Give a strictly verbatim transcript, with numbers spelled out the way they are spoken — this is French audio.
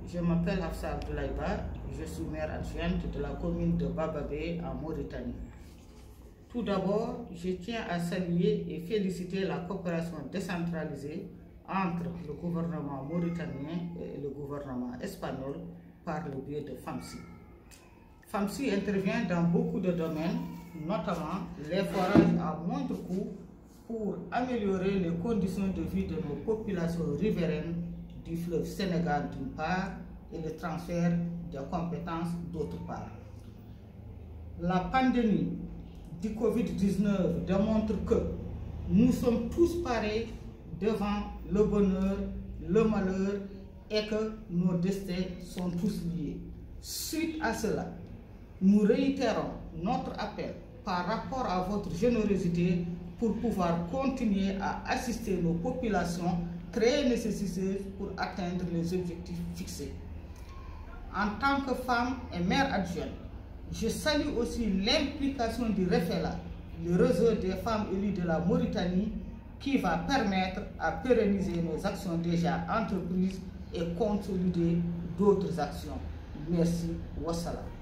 je m'appelle Hafsa Abdoulaïba, je suis maire adjointe de la commune de Bababé en Mauritanie. Tout d'abord, je tiens à saluer et féliciter la coopération décentralisée entre le gouvernement mauritanien et le gouvernement espagnol par le biais de FAMSI. FAMSI intervient dans beaucoup de domaines, notamment les forages à moindre coût pour améliorer les conditions de vie de nos populations riveraines du fleuve Sénégal d'une part et le transfert de compétences d'autre part. La pandémie du Covid dix-neuf démontre que nous sommes tous pareils devant le bonheur, le malheur et que nos destins sont tous liés. Suite à cela, nous réitérons notre appel par rapport à votre générosité pour pouvoir continuer à assister nos populations très nécessiteuses pour atteindre les objectifs fixés. En tant que femme et mère adjointe, je salue aussi l'implication du REFELA, le réseau des femmes élues de la Mauritanie, qui va permettre à pérenniser nos actions déjà entreprises et consolider d'autres actions. Merci. Wassalam.